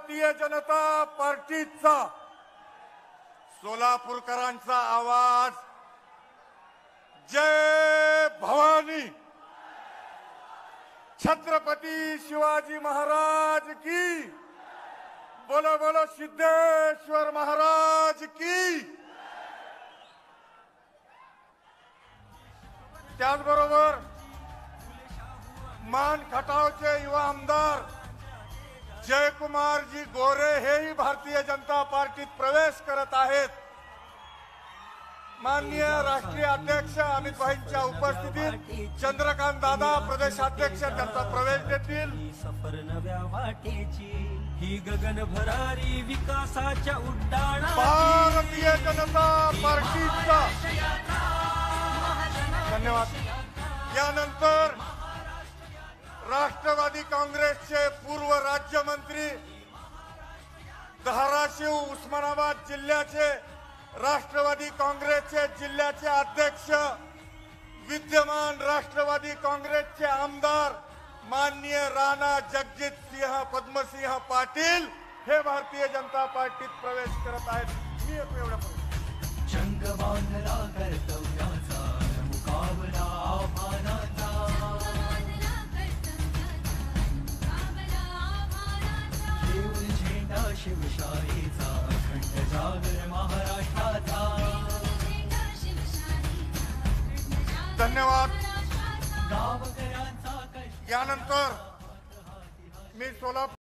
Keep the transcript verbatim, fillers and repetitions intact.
भारतीय जनता पार्टीचा सोलापूरकरांचा आवाज जय भवानी, छत्रपती शिवाजी महाराज की, बोलो बोलो सिद्धेश्वर महाराज की। त्याचबरोबर मान खटावचे युवा आमदार जयकुमारजी गोरे हेही भारतीय जनता पार्टीत प्रवेश करत आहेत। माननीय राष्ट्रीय अध्यक्ष अमित भाईंच्या उपस्थितीत चंद्रकांत दादा प्रदेशाध्यक्ष त्यांचा प्रवेश देतील। सफर नव्या वाटेची ही गगन भरारी विकासाच्या उड्डाणा भारतीय जनता पार्टीचा धन्यवाद। यानंतर राष्ट्रवादी काँग्रेसचे पूर्व राज्यमंत्री धाराशिव उस्मानाबाद जिल्ह्याचे राष्ट्रवादी काँग्रेसचे जिल्ह्याचे अध्यक्ष विद्यमान राष्ट्रवादी काँग्रेसचे आमदार माननीय राणा जगजित सिंह पद्मसिंह पाटील हे भारतीय जनता पार्टीत प्रवेश करत आहेत। मी एवढा जंग बांधला कर्तव्याचा मुकाबला आव्हानाचा घेऊन झेंडा शिवशाहीचा अखंड जागर महाराष्ट्राचा। धन्यवाद। गावकऱ्यांचा यानंतर मी सोलापूर